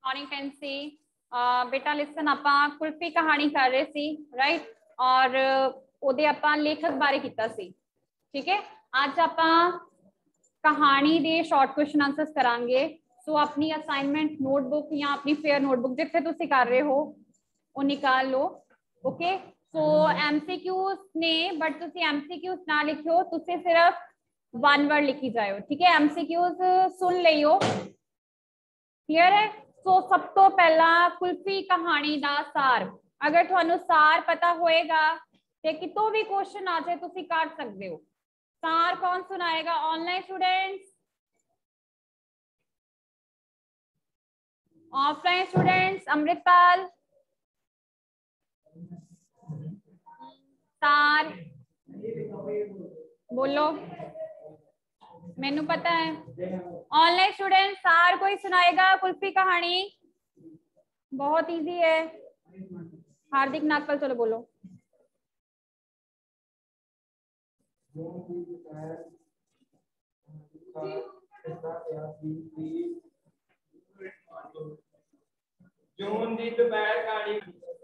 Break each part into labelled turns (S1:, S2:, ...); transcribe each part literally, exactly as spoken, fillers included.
S1: Morning fancy. बेटा listen, ਆਪਾਂ ਕੁਲਫੀ कहानी कर रहे सी राइट, और ਉਹਦੇ ਆਪਾਂ ਲੇਖਕ ਬਾਰੇ ਕੀਤਾ ਸੀ। ठीक है, ਅੱਜ ਆਪਾਂ कहानी ਦੇ शॉर्ट क्वेश्चन आंसर्स करांगे। सो अपनी असाइनमेंट नोटबुक या अपनी फेयर नोटबुक जिथे तुसी कर रहे हो वो निकाल लो। ओके, सो एमसीक्यूज ने बट तुसी एमसीक्यूज ना लिखियो, तुसी सिर्फ वन वर्ड लिखी जाओ। ठीक है, एमसीक्यूज सुन लियो, क्लियर है। सो सब तो पहला कुल्फी कहानी दा सार, अगर तुहानू सार पता होएगा ते कितों भी क्वेश्चन आ जाए तुसी कर सकते हो। सार कौन सुनाएगा? Online students, offline students? Amritpal, sir बोलो, मैनू पता है। ऑनलाइन स्टूडेंट सार कोई सुनाएगा कुल्फी कहानी? बहुत इजी है। हार्दिक नागपाल, चलो बोलो।
S2: जून दी दोपहर कहानी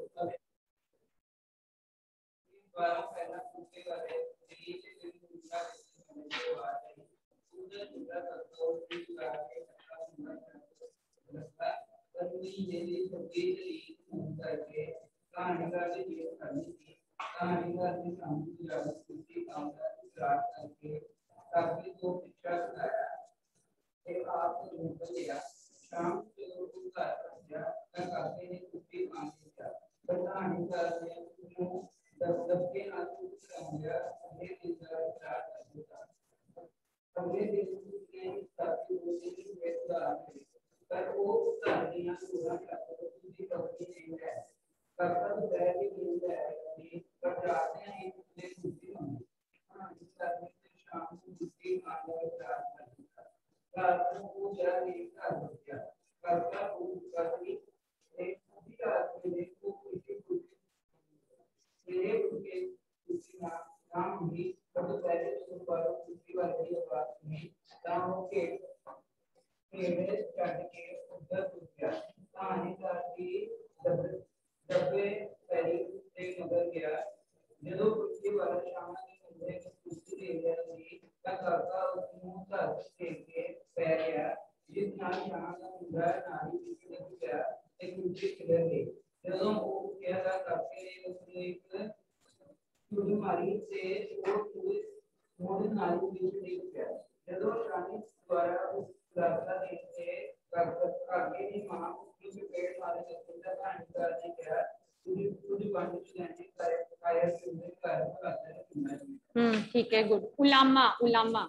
S1: हम्म ठीक है, गुड। उलामा, उलामा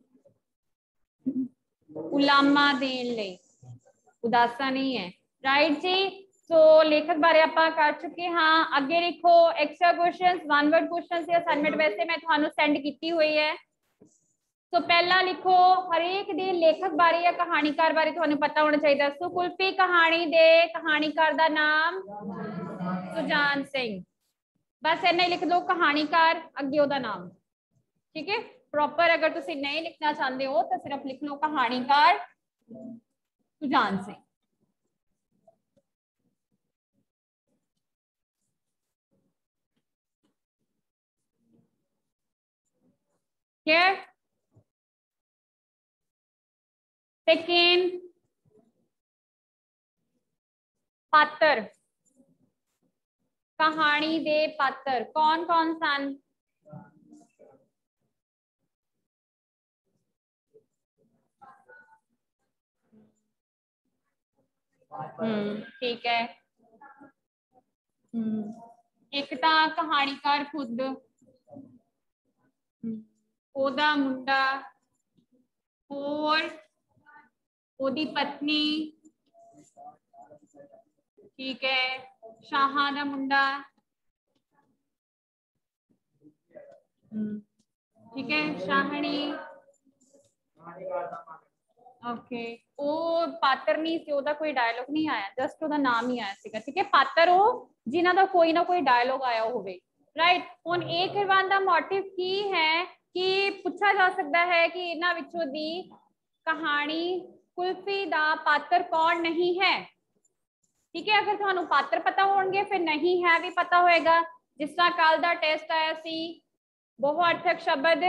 S1: उलामा देन ले, उदासा नहीं है, राइट जी। तो लेखक बारे आपा कर चुके हाँ। अगे लिखो extra questions, one word questions या असाइनमेंट वैसे मैं थानू सेंड की हुई है। तो पहला लिखो, हरेक दे लेखक बारे या कहानीकार बारे थानू पता होना चाहिए। सो कुल्फी कहानी दे कहानीकार दा नाम सुजान सिंह, बस इन्ना ही लिख दो, कहानीकार अगे ओदा नाम। ठीक है, प्रॉपर अगर तुसी नहीं लिखना चाहते हो तो सिर्फ लिख लो कहानीकार सुजान सिंह। क्लियर? सेकेंड, पात्र, कहानी दे पात्र कौन कौन सन? हम्म ठीक है। हम्म एक ता कहानीकार खुद, ओदा मुंडा, और ओदी पत्नी, ठीक है, शाहा दा मुंडा, ठीक है, शाहनी, ओके। वो पात्र नहीं सी, ओदा कोई डायलॉग नहीं आया, जस्ट ओदा नाम ही आया सीगा। ठीक है, पात्र वो जिन्हां दा कोई ना कोई डायलॉग आया होवे, राइट। हुण ए करवाउण दा मोटिव की है कि पूछा जा सकता है कि इन्हां विचों दी कहानी कुल्फी दा पात्र कौन नहीं है। ठीक है। अगर तुहानू पात्र पता होणगे फिर नहीं है भी पता होएगा। जिस तरह कल दा टेस्ट आया सी बहुअर्थक शब्द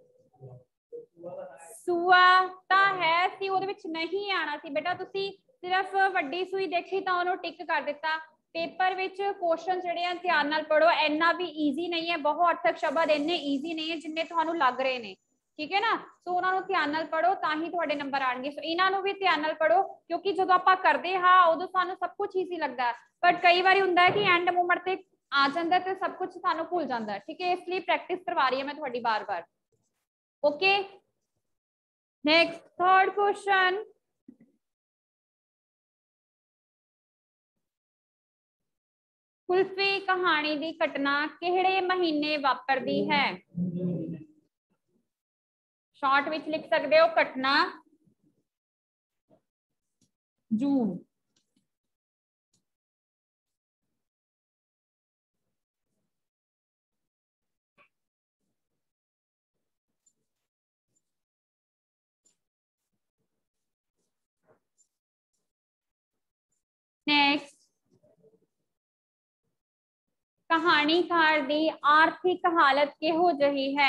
S1: सूआ ता है सी उहदे विच नहीं आना सी बेटा, तुसी सिर्फ वड्डी सूई देखी तो उन्होंने टिक कर दिता। पेपर विच क्वेश्चन जिहड़े आ ध्यान नाल पढ़ो, इन्ना भी ईजी नहीं है, बहुअर्थक शब्द इन्ने ईजी नहीं है जिन्ने तुहानू लग रहे ने, ठीक है ना। सो उन्होंने ध्यान नाल पढ़ो ताही तुहाडे नंबर आएंगे। सो इन्हों भी ध्यान नाल पढ़ो क्योंकि जो आपां करदे हाँ उदों सानू सब कुछ ईजी लगता है, बट कई बार हुंदा है कि एंड मोमेंट ते आ जांदा ते सब कुछ सानू भुल जांदा है, ठीक है। इसलिए प्रैक्टिस करवा रही है मैं तुहाडी बार बार। Okay, next third question, Kulfi कहानी दी घटना किहड़े महीने वापरदी है? शॉर्ट विच लिख सकते हो घटना जून। नेक्स्ट, कहानीकार दी आर्थिक हालत किहो जही है?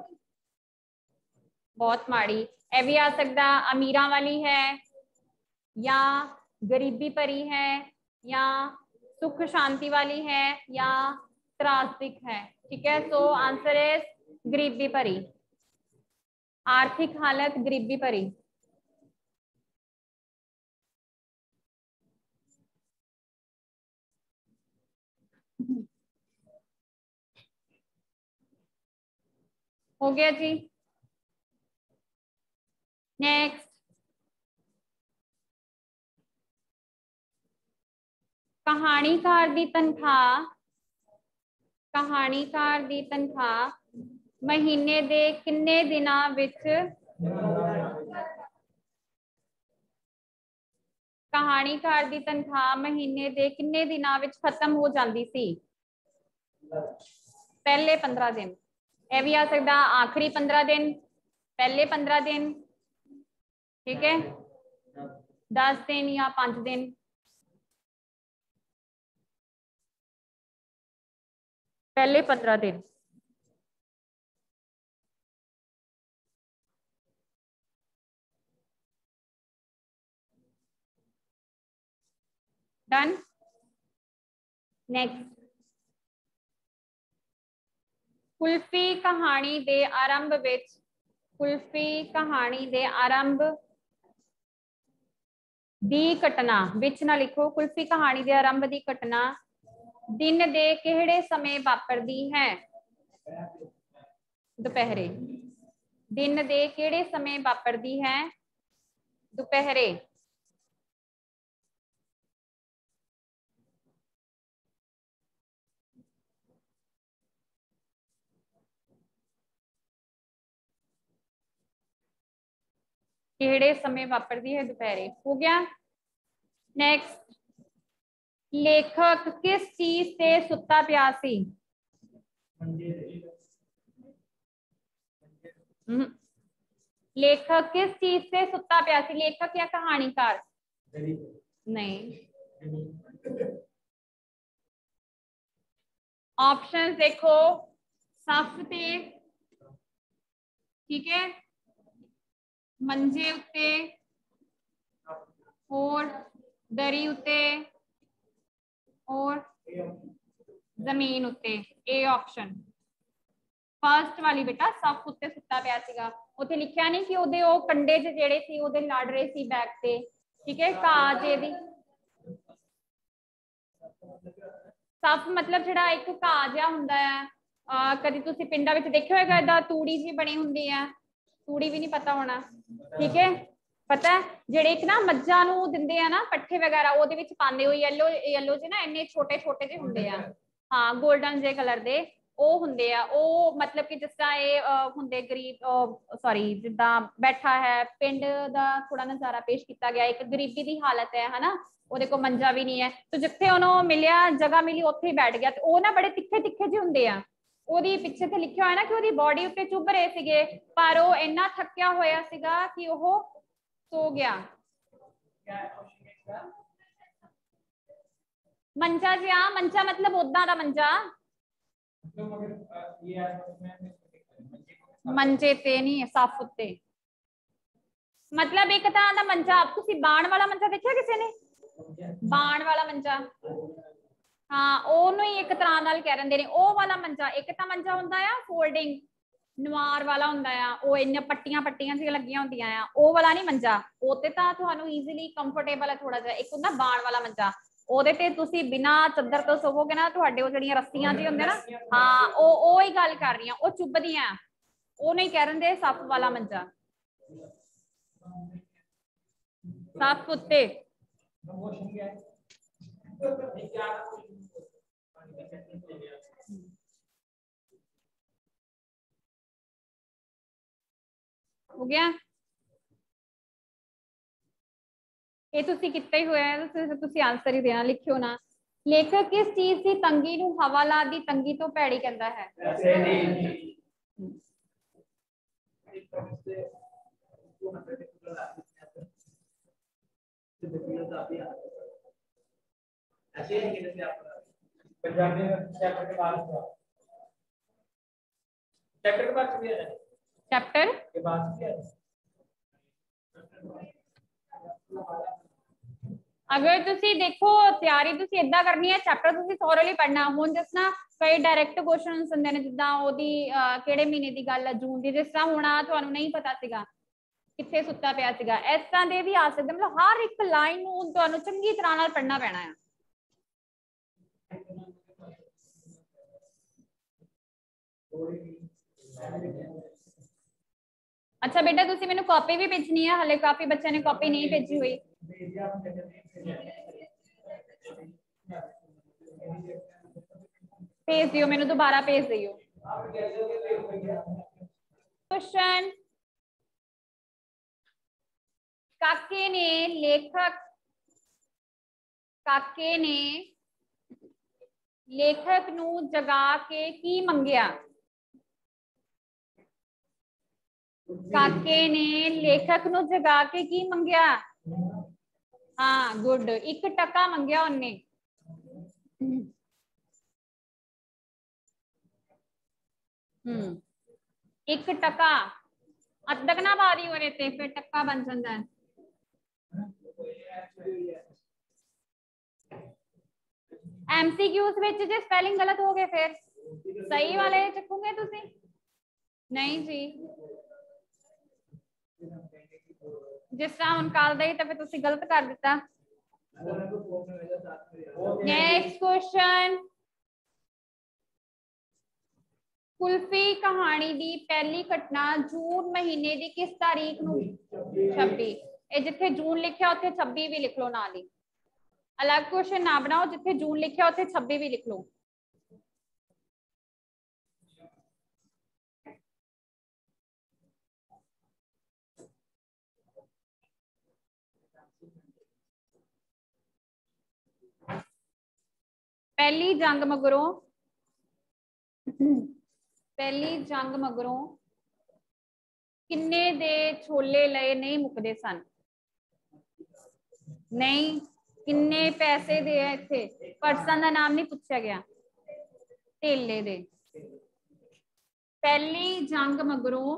S1: बहुत माड़ी। यह भी आ सकता अमीरां वाली है या गरीबी भरी है या सुख शांति वाली है या त्रासदिक है, ठीक है। सो आंसर इज गरीबी भरी, आर्थिक हालत गरीबी भरी। हो गया जी। नेक्स्ट, कहानीकार दी तनख्वाह कहानीकार दी तनख्वाह महीने दे किन्ने दिनां विच कहानीकार दी तनख्वाह महीने दे किन्ने दिनां विच खत्म हो जाती सी? पहले पंद्रह दिन। यह भी आ सकता आखिरी पंद्रह दिन, पहले पंद्रह दिन, ठीक है, दस दिन या पांच दिन। पहले पंद्रह दिन। डन। नेक्स्ट, कुल्फी कहानी दे आरंभ विच कुल्फी कहानी दे आरंभ दी घटना विच ना लिखो, कुल्फी कहानी दे आरंभ दी घटना दिन दे किहड़े समय वापरदी है? दोपहरे। दिन दे किहड़े समय वापरदी है? दोपहरे। किहड़े समय वापरदी है? दोपहरे। हो गया। नेक्स्ट, लेखक किस चीज से सुता पिया सी? लेखक किस चीज से सुता पिया सी? लेखक या कहानीकार? नहीं। ऑप्शंस देखो, सफ ते, ठीक है, मंजे उत्ते और दरी उत्ते और जमीन उत्ते। ए ऑप्शन फर्स्ट वाली बेटा, सफ उत्ते सुता पिया सीगा। उत्थे लिखिया नहीं कि ओदे ओ कंडे जेड़े सी ओदे लड़ रहे सी बैक ते, ठीक है। काजे दी सफ मतलब जिहड़ा एक घाह जिहा हुंदा है, कदी तुसीं पिंडां विच देखिया होएगा इदां तूड़ी जी बनी हुंदी है, तूड़ी भी नहीं पता होना, ठीक है, पता है जेड़े एक ना मज्जां नूं दिंदे आ ना पट्ठे वगैरह ओदे विच पांदे हो, येलो येलो जे ना इन्ने छोटे छोटे जे हुंदे आ, हाँ गोल्डन जे कलर दे ਉਹ ਹੁੰਦੇ ਆ। ਉਹ मतलब कि जिस तरह ਇਹ ਹੁੰਦੇ गरीब सॉरी जिद्दां बैठा है पिंड ਦਾ थोड़ा नजारा पेश किया गया, एक गरीबी ਦੀ हालत है है ना, ਉਹਦੇ ਕੋਲ ਮੰਜਾ ਵੀ ਨਹੀਂ ਹੈ, तो ਜਿੱਥੇ ਉਹਨੂੰ ਮਿਲਿਆ ਜਗ੍ਹਾ ਮਿਲੀ ਉੱਥੇ ਹੀ ਬੈਠ ਗਿਆ, ਤੇ ਉਹ ਨਾ ਬੜੇ ਤਿੱਖੇ ਤਿੱਖੇ ਜਿਹੇ ਹੁੰਦੇ ਆ। ਉਹਦੀ ਪਿੱਛੇ ਤੇ ਲਿਖਿਆ ਹੋਇਆ ਨਾ ਕਿ ਉਹਦੀ ਬਾਡੀ ਉੱਤੇ ਚੁੱਭ ਰਹੇ ਸੀਗੇ, ਪਰ ਉਹ ਇੰਨਾ ਥੱਕਿਆ ਹੋਇਆ ਸੀਗਾ ਕਿ ਉਹ ਸੋ ਗਿਆ। मंजा जी हाँ, मंजा मतलब ओदा दा मंजा, मंजे ते नहीं सफ उत्ते, मतलब एक तरह का मंजा। तुसी बाण वाला मंजा देखिया किसी ने? बाण वाला मंजा, हाँ ओनू ही एक तरह नाल कह रहे ने। ओ वाला मंजा, एक तो मंजा हुंदा आ फोल्डिंग नवार वाला हुंदा आ, ओ इन्ने पट्टियां पट्टियां सी लगियां हुंदियां आ, ओ वाला नहीं मंजा। ओते तां तुहानू ईजीली कंफर्टेबल है थोड़ा जिहा। एक हुंदा बाण वाला मंजा, ओदे ते तुसी बिना चद्दर तो सोवोगे ना, तुहाडे ओ जड़ियां रस्सियां जी हुंदे ना, हाँ ओ ओ ही गल कर रही हां, ओ चुभदियां, ओ नहीं कह रहे सफ वाला मंजा। सफ उत्ते हो गया, ये तुसी कितना ही होया है, तुसी तुसी आंसर ही देना, लिखियो ना। लेखक किस चीज की तंगी नू हवाला दी तंगी तो भैड़ी कहता है?
S2: पंजाबी चैप्टर के बाद चैप्टर के बाद भी है,
S1: चैप्टर
S2: के बाद भी है।
S1: अगर तुसी देखो तैयारी तुसी इदा करनी है, चैप्टर तुसी थोरली पढ़ना। हुण जिस ना कई डायरैक्ट क्वेश्चन हुंदे ने, जिद्दां ओदी किहड़े महीने दी गल है, जून दी, जिस तरह हुण तुहानू नहीं पता सीगा कित्थे सुत्ता पिया सीगा, इस तरह दे भी आ सकदे। मतलब हर एक लाइन नू तुहानू चंगी तरह नाल पढ़ना पैना है। अच्छा बेटा तुसी मैनू कॉपी भी भेजनी है, हले काफी बच्चों ने कॉपी नहीं भेजी हुई। भेज दियो, मैनू दोबारा भेज दियो। क्वेश्चन, काके ने लेखक काके ने लेखक नू जगा के की मंगया? काके ने लेखक नू जगा के की मंगया? हाँ गुड, एक टका मंगया उन्हें। हम्म एक टका अद्धक ना पा दी होने ते फिर टक्का बन जाता है। एमसीक्यूज विच जे स्पेलिंग गलत हो गए फिर सही वाले चुकोगे तुसी? नहीं जी, जिस तरह हुण कल दा ही तो फिर तुसी गलत कर दिता। नेक्स्ट क्वेश्चन, कुल्फी कहानी दी पहली घटना जून महीने दी किस तारीख नू? छब्बी। ए जिथे जून लिखा उत्थे छब्बी भी लिख लो नाल ही, अलग क्वेश्चन ना बनाओ, जिथे जून लिखा उत्थे छब्बी भी लिख लो। पहली जंग मगरों पहली जंग मगरों किन्ने दे छोले लए नहीं मुकदे सन? नहीं, किन्ने पैसे दे इत्थे पर्सन का नाम नहीं पूछा गया, ढेले दे। पहली जंग मगरों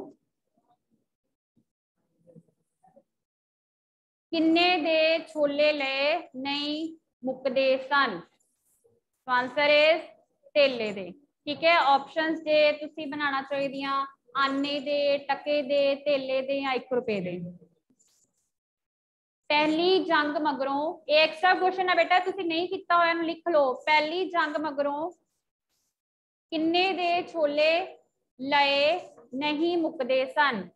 S1: किन्ने दे छोले लए नहीं मुकदे सन? आंसर इज ढेले दे। ठीक है, ऑप्शंस जे तुसी बनाना चाहिए, आने दे, टके दे, ढेले दे या एक रुपए दे। पहली जंग मगरों, एक्स्ट्रा क्वेश्चन है बेटा, तुसी नहीं किया होया लिख लो। पहली जंग मगरों किन्ने दे छोले लए नहीं मुकदे सन?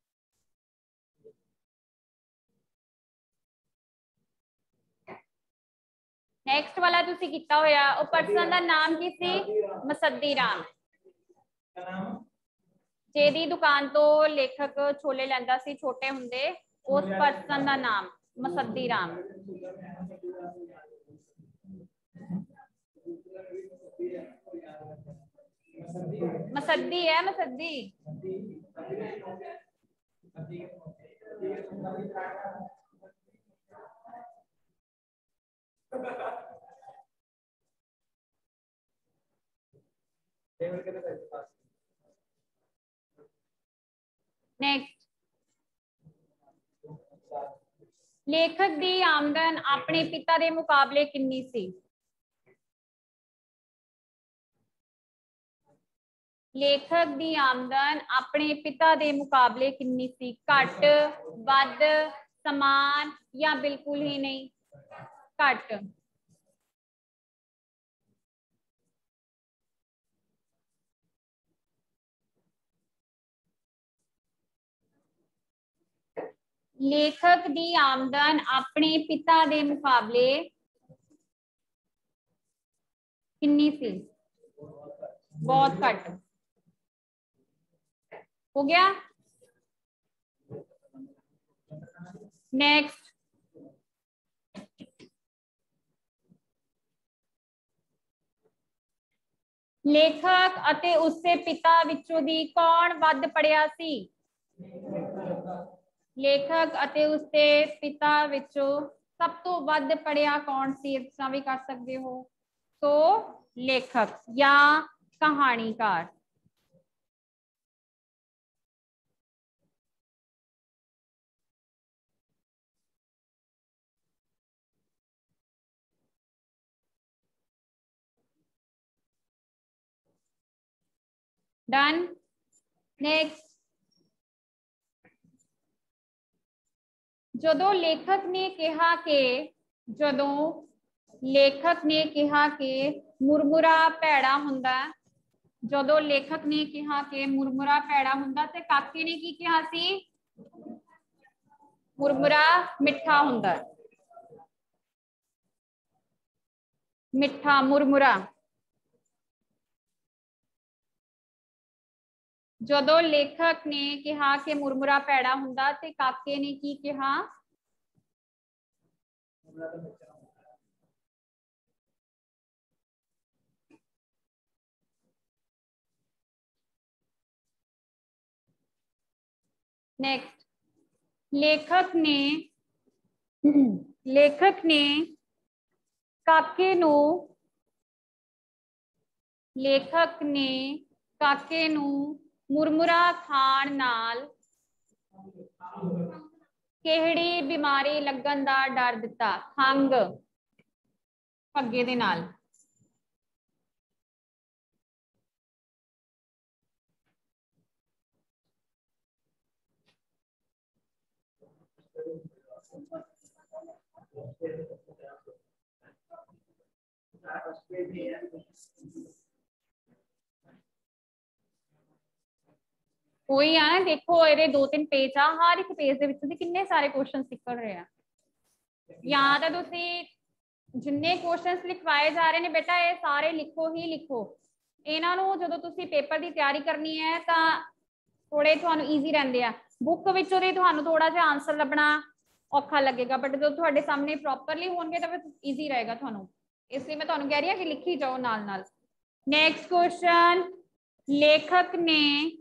S1: नेक्स्ट वाला तुसी किया होया, ओ पर्सन का नाम की सी? मसद्दी राम, जेदी दुकान तो लेखक छोले लैंदा सी छोटे हुंदे, उस पर्सन का नाम मसद्दी राम। मसद्दी है, मसद्दी। नेक्स्ट, लेखक दी आमदन अपने पिता दे मुकाबले कितनी सी? लेखक दी आमदन अपने पिता दे मुकाबले कितनी सी? घट, वध, समान या बिल्कुल ही नहीं? घट। लेखक दी आमदन अपने पिता दे मुकाबले कितनी सी? बहुत घट। हो गया। नेक्स्ट, लेखक अते उसके पिता विचों दी कौन वध पढ़िया सी? लेखक अते उसके पिता विचों सब तो वध पढ़िया कौन सी? इस तरह भी कर सकते हो। तो लेखक या कहानीकार। डन। नेक्स्ट, जदों लेखक ने कहा कि जदों लेखक ने कहा कि मुरमुरा भैड़ा हुंदा, जदों लेखक ने कहा कि मुरमुरा भैड़ा हुंदा ते काके ने की कहा सी? मुरमुरा मिठा हुंदा। मिठा मुरमुरा। जदों लेखक ने कहा कि मुरमुरा भैड़ा हुंदा ते काके ने की कहा? नेक्स्ट, लेखक ने लेखक ने काके नू लेखक ने काके नू मुरमुरा खाण नाल किहड़ी बीमारी लगन दा डर दिता? खंघ, भग्गे दे नाल। कोई आ देखो ये दो तीन पेज आ, हर एक पेज दे विच किन्ने सारे क्वेश्चन निकल रहे हैं। या तो तुसी जिन्ने क्वेश्चंस लिखवाए जा रहे हैं बेटा ये सारे लिखो ही लिखो। इन्हां नूं जदों तुसी पेपर की तैयारी करनी है तो थोड़े तुहानूं ईजी रहिंदे आ। बुक विचों दे तुहानूं थोड़ा जिहा आंसर लभना औखा लगेगा, बट जो तुहाडे सामने प्रॉपरली होणगे तो फिर ईजी रहेगा तुहानूं। इसलिए मैं तुहानूं कह रही हां कि लिखी जाओ नाल नाल। नेक्स्ट क्वेश्चन, लेखक ने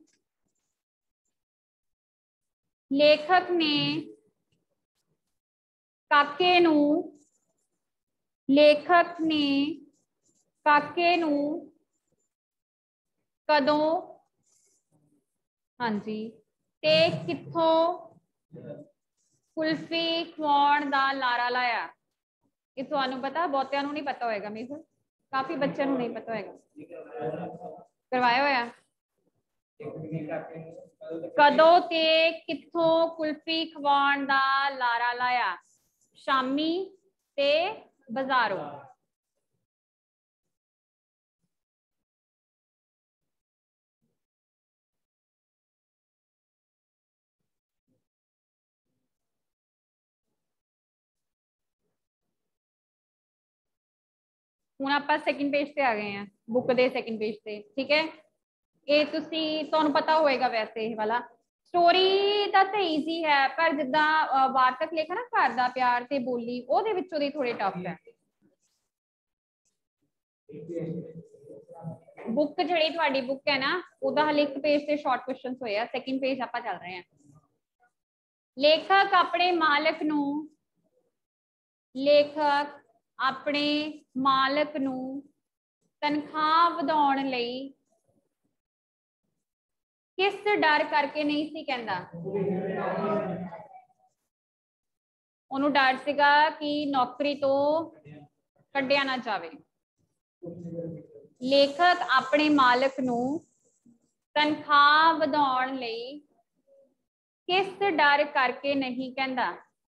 S1: लेखक ने काके नू लेखक ने काके नू कदों हाँ जी ते कित्थों कुल्फी खवाउण दा लारा लाया? ये तुहानूं पता, बहुतियां नूं नहीं पता होएगा, मेरे काफी बच्चों नूं नहीं पता होएगा। करवाया होया कदों ते कित्थों कुल्फी खवाउण दा लारा लाया? शामी ते बाजारों। हुण आपां सैकेंड पेज पे आ गए हैं, बुक दे सैकेंड पेज पे। ठीक है, ये तुसी तुहानूं पता होएगा वैसे ये वाला। स्टोरी दा ते ईजी है, पर जिद्दां वार्तक लेख है ना घर दा प्यार ते बोली, ओहदे विचों दी थोड़े टफ है। बुक जिहड़ी तुहाडी बुक है ना ओहदा हले एक पेज से शॉर्ट क्वेश्चंस होए आ, सैकेंड पेज आपां चल रहे हैं। लेखक अपने मालक नूं लेखक अपने मालक नूं तनख्वाह वधाउण लई किस डर करके नहीं सी कहंदा? ਉਹਨੂੰ ਡਰ ਸੀਗਾ ਕਿ ਨੌਕਰੀ ਤੋਂ ਕੱਢਿਆ ਨਾ ਜਾਵੇ। ਲੇਖਕ ਆਪਣੇ ਮਾਲਕ ਨੂੰ ਤਨਖਾਹ ਵਧਾਉਣ ਲਈ ਕਿਸ ਡਰ ਕਰਕੇ ਨਹੀਂ ਕਹਿੰਦਾ?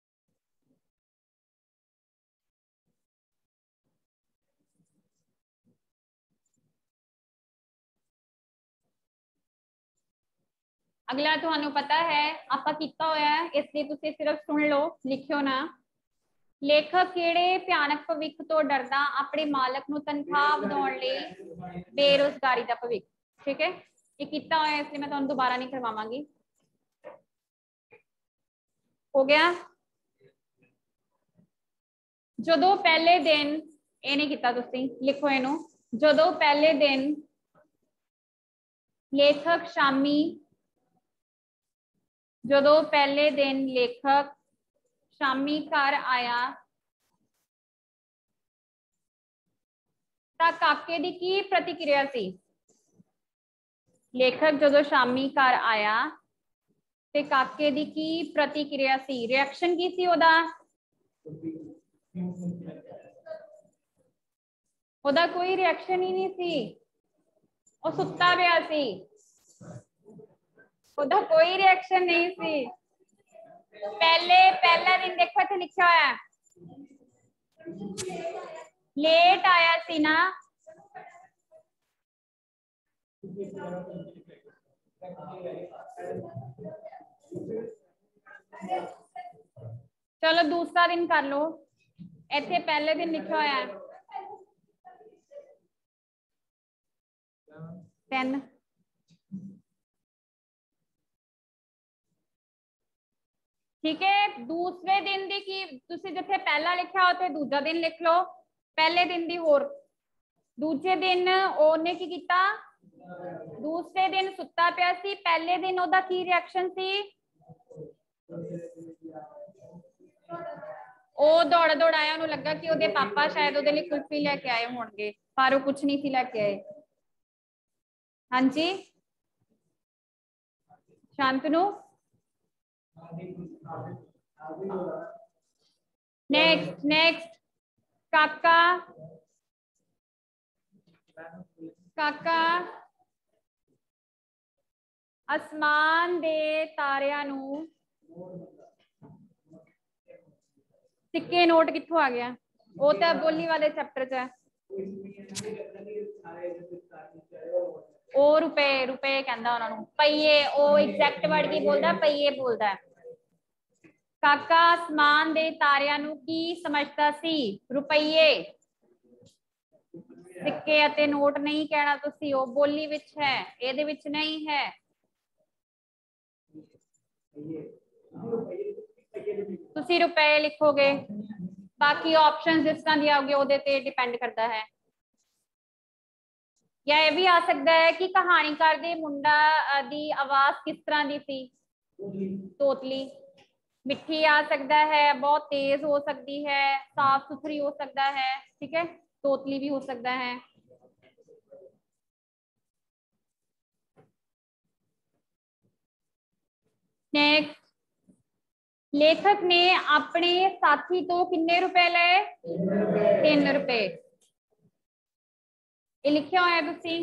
S1: अगला तुहानू पता है आपा कीता होया है, इसलिए तुसी सिर्फ सुन लो, लिखियो ना। लेखक किहड़े भयानक भविख तो डरदा अपने मालक नू तनख्वाह वधाउण लई बेरोजगारी दा भविख। ठीक है, ये कीता होया इसलिए मैं तुहानू दोबारा नहीं करवावांगी। हो गया? जदों पहले दिन ये नहीं कीता तुसी, लिखो इनू। जदों पहले दिन लेखक शामी जदों पहले दिन लेखक शामी घर आया तां काके दी की प्रतिक्रिया सी? लेखक जदों शामी घर आया ते काके दी की प्रतिक्रिया सी? रिएक्शन की सी ओदा? ओदा कोई रिएक्शन ही नहीं सी, ओ सुत्ता पिया सी। ओदा कोई रिएक्शन नहीं सी। पहले पहला दिन देखो इत्थे लिखा होया है, लेट आया सी ना। चलो दूसरा दिन कर लो, इत्थे पहले दिन लिखा होया है टेन। ठीक है, दूसरे दिन दी की तुसी जिथे पहला लिखा उथे दूजा दिन लिख लो, पहले दिन दी होर। दूजे दिन ओने की कीता? दूसरे दिन सुत्ता पिया सी, पहले दिन ओदा की रिएक्शन सी? ओ दौड़ दौड़ आया, उन्हें लगा कि ओदे पापा शायद ओदे लिए कुल्फी लेके आए होंगे, पर वो कुछ नहीं सी लेके आए। हाँ जी शांतनु। नेक्स्ट नेक्स्ट काका काका आसमान दे तारियां नू सिक्के नोट कित्थों आ गया? वो तो बोली वाले चैप्टर च है। ओ रुपए रुपए कहंदा उन्हां नू, पईए। ओ एग्जैक्ट वर्ड की बोलदा? पईए बोलदा है। काका आसमान दे तारियां नू की समझदा सी? रुपईए। सिक्के अते नोट नहीं कहना तुसी, ओ बोली विच है, एदे विच नहीं है। तुसी रुपए लिखोगे, बाकी ऑप्शन जिस तरह दी आओगे ओदे ते डिपेंड करता है। या ये भी आ सकता है कि कहानीकार दे मुंडा दी आवाज किस तरह दी थी? तोतली। मिठी आ सकता है, बहुत तेज हो सकती है, साफ सुथरी हो सकता है। ठीक है, तोतली भी हो सकता है। नेक्स्ट, लेखक ने अपने साथी तो कितने रुपए लए? तीन रुपए। ये लिखा होया तुसी,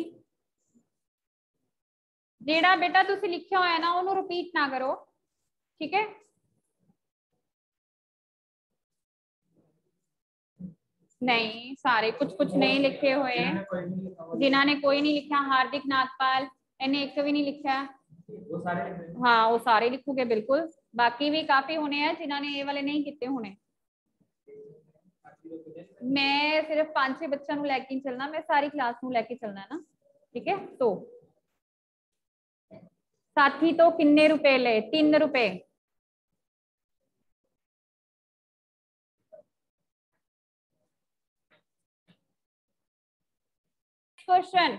S1: जेड़ा बेटा तुसी लिखा होया ना उन्होंने रिपीट ना करो। ठीक है, नहीं सारे कुछ कुछ नहीं लिखे हुए, जिन्होंने कोई नहीं लिखा। हार्दिक नागपाल इन्हें एक भी नहीं लिखा। हाँ वो सारे लिखोगे बिल्कुल, बाकी भी काफी होने हैं जिन्होंने ये वाले नहीं किए होने। मैं सिर्फ पांच छह बच्चों को लेके चलना, मैं सारी क्लास को लेके चलना है ना। ठीक है, तो साथी तो किन्ने रुपए ले? तीन रुपए। क्वेश्चन,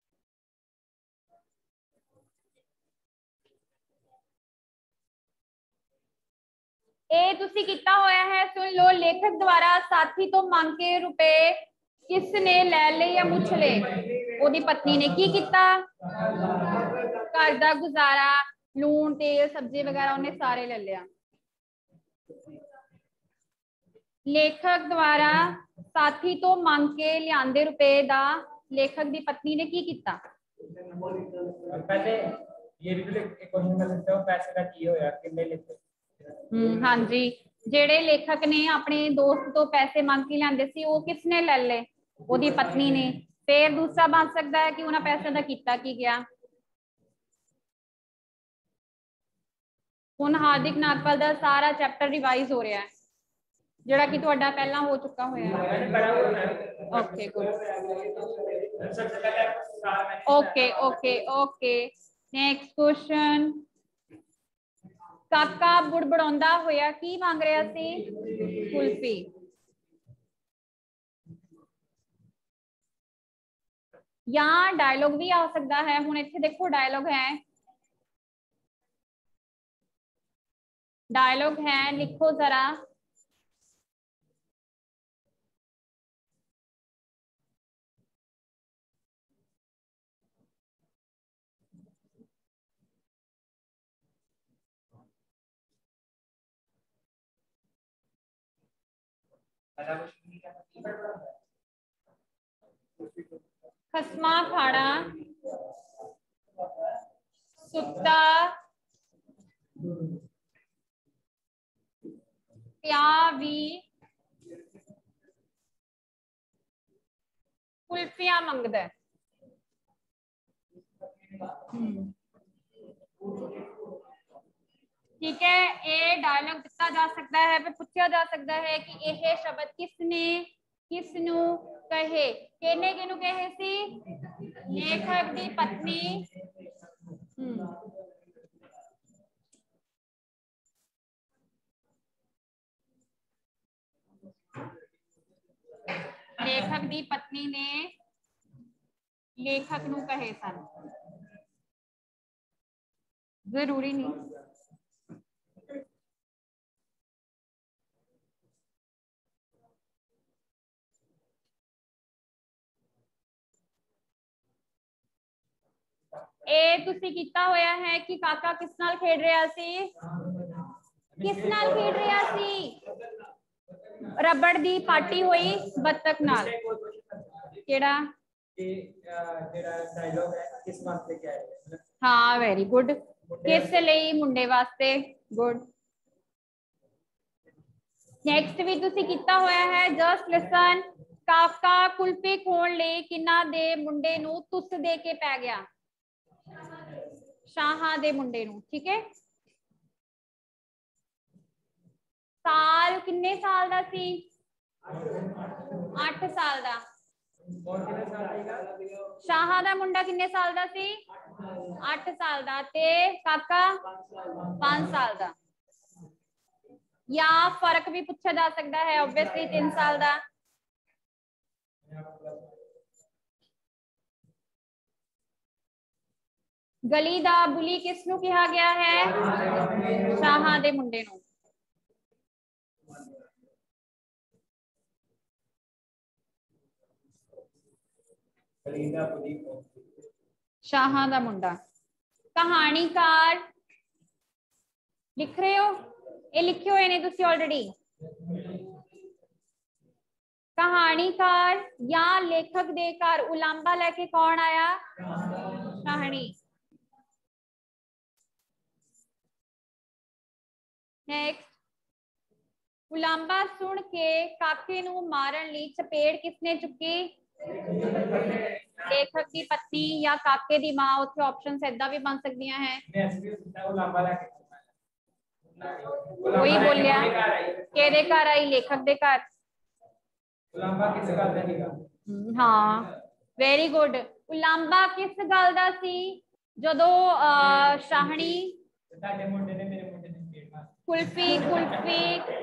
S1: ए तुसी कितना होया है सुन लो। लेखक द्वारा साथी तो मांग के रुपए किसने ले ले या मुछ ले? ओदी पत्नी ने की किता? घर दा गुजारा, लून तेल सब्जी वगैरह उन्हें सारे ले लिया। लेखक द्वारा साथी तो मंग के लियांदे रुपए दा लेखक दी पत्नी ने की किता?
S2: पहले ये भी एक क्वेश्चन कर सकते हो, पैसे का की होया कितने लिखे?
S1: हम्म हाँ जी, जेड़े लेखक ने अपने दोस्त तो पैसे मंग के लियांदे सी वो किसने ले ले? ओदी पत्नी ने। फिर दूसरा बन सकता है कि उन्हें पैसे दा किता की गया। हुण हार्दिक नागपाल दा सारा चैप्टर रिवाइज हो रहा है जेड़ा कि तुहाडा पहला हो चुका होया है। Okay good, okay okay okay. Next question, काका बुड़बुड़ाउंदा होया की मांग रहा सी? कुल्फी। या डायलॉग भी आ सकता है। हुण इत्थे देखो डायलॉग है, डायलॉग है, लिखो जरा। खसमा खाना सुता प्या भी कुल्फियां मंगदा है। ठीक है, ये डायलॉग दिता जा सकता है, फिर पूछा जा सकता है कि यह शब्द किसने किसनू कहे? किने किनू कहे सी? लेखक दी पत्नी। हम्म लेखक दी पत्नी ने लेखक नू कहे सन। जरूरी नहीं। ए तुसी कीता होया है कि काका किस नाल खेड रहा सी? किस नाल खेड रहा सी? रबड़ दी पाटी हुई बत्तख नाल। केड़ा? हाँ वेरी गुड। किस लई? मुंडे वास्ते। गुड। नेक्स्ट भी तुसी कीता होया है, जस्ट लिसन। काका कुल्फी खोण लई किन्ना दे मुंडे नू तुस दे के पै गया? शाह दे मुंडे नू। ठीक है, साल किन्ने साल दा सी? आठ साल दा। शाह दा मुंडा किन्ने साल दा सी? आठ साल दा। ते काका पांच साल दा। या फर्क भी पूछा जा सकता है, ऑब्वियसली तीन साल दा। गली दा बुली किसनू कहा गया है? शाह दे मुंडे नू। शाह दा मुंडा। कहानीकार लिख रहे हो? ये लिखे हुए ने तुसी ऑलरेडी। कहानीकार या लेखक दे घर उलांबा लेके कौन आया? शाहनी। नेक्स्ट, उलांबा सुन के काके नू मारन लई चपेड़ किसने चुकी? लेखक की पत्नी या काके दी मां। उत्थे ऑप्शंस ऐदा भी बन सकदियां हैं। वही बोलिया केदे घर आई? लेखक दे घर। हाँ वेरी गुड। उलांबा किस गल दा सी? जदों शाहनी कुल्फी कुल्फी